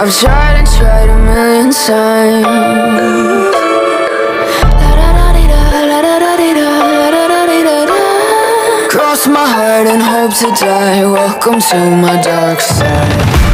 I've tried and tried a million times. Cross my heart and hope to die. Welcome to my dark side.